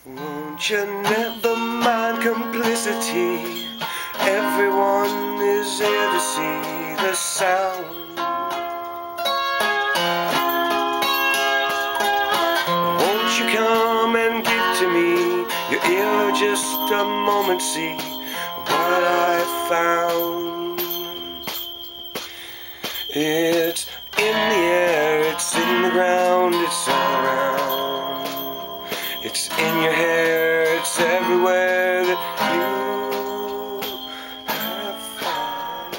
Won't you never mind complicity? Everyone is here to see the sound. Won't you come and give to me your ear just a moment, see what I found. It's in the air, it's in the ground, it's all around. It's in your hair, it's everywhere that you have found.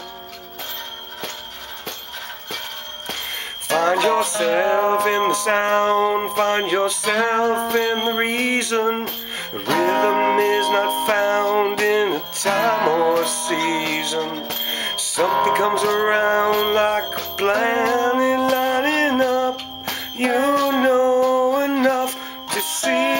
Find yourself in the sound, find yourself in the reason. The rhythm is not found in a time or season. Something comes around like a planet lighting up. You know enough to see.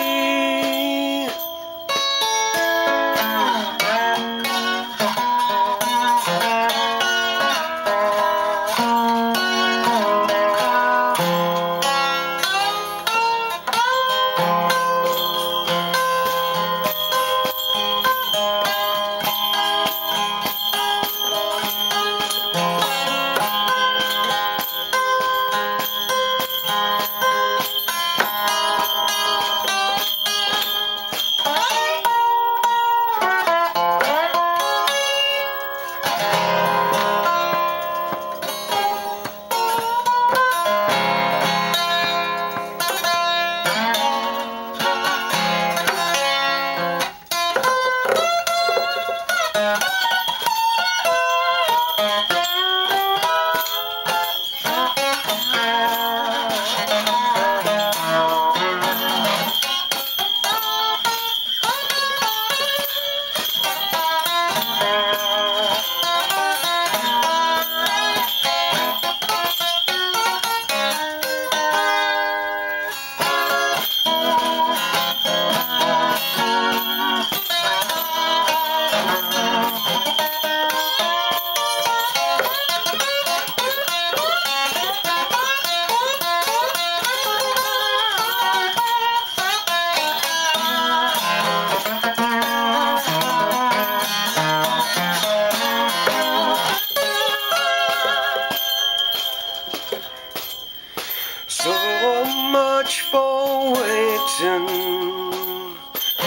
So much for waiting,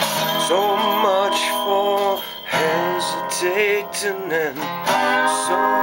so much for hesitating, and so